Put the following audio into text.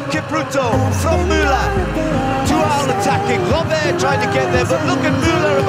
Kipruto from Müller. 2 out attacking. Robert trying to get there, but look at Müller